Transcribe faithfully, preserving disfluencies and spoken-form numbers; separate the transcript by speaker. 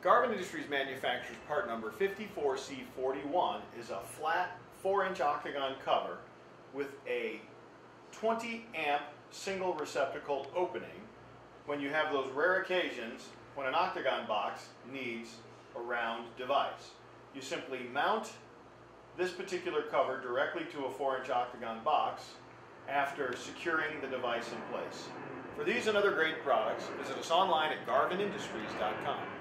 Speaker 1: Garvin Industries manufactures part number fifty-four C forty-one is a flat four inch octagon cover with a twenty amp single receptacle opening when you have those rare occasions when an octagon box needs a round device. You simply mount this particular cover directly to a four inch octagon box after securing the device in place. For these and other great products, visit us online at garvin industries dot com.